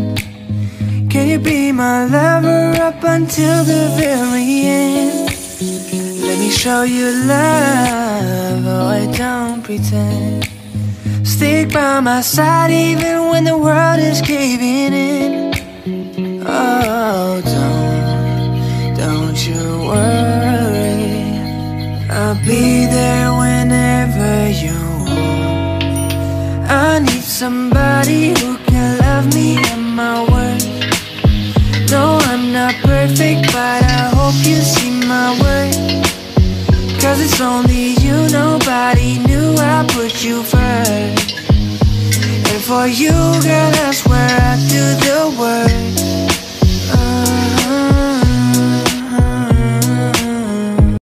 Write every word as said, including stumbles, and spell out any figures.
pretend. Can you be my lover up until the very end? Let me show you love, oh I don't pretend. Stick by my side even when the world is caving in. Oh, don't, don't you worry, I'll be there whenever you want. I need somebody who can love me at my worst. No, I'm not perfect, but I hope you see my worth. Cause it's only you, nobody knew I put you first. And for you, girl, I swear I'd do